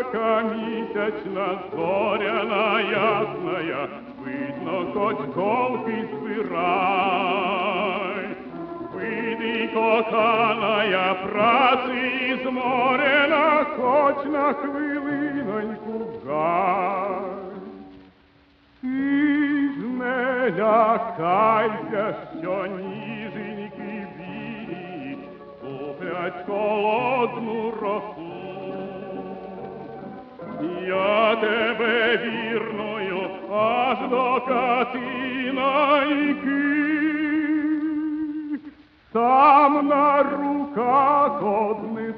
яка місячна, зоряна ясная, видно, хоч голки збирай. Вийди, коханая, праці зморена, хоч на хвилиноньку гай. Ти ж не лякайся, що ніженьки білі куплять холодну росу. Я тебе вірною аж до Катинайки сам на руках однесу.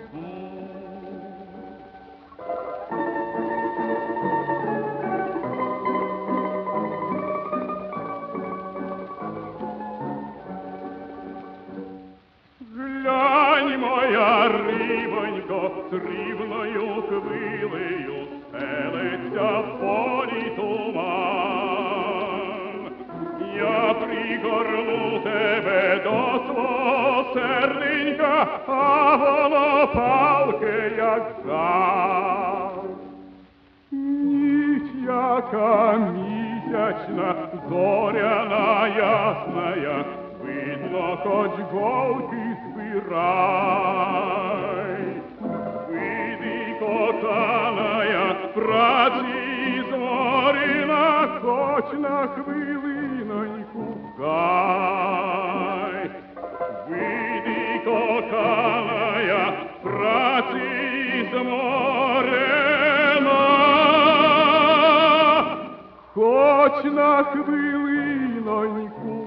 Глянь, моя рибонько, срібною хвилею стелиться в полі туман. Я пригорну тебе до свого серденька, а воно палке, як газ. Ніч, яка місячна, зоряна ясная, видно, хоч голки збирай. Вийди, коханая, праці зморена, хоч на хвилиноньку гай. Вийди, коханая, праці зморена, хоч на хвилиноньку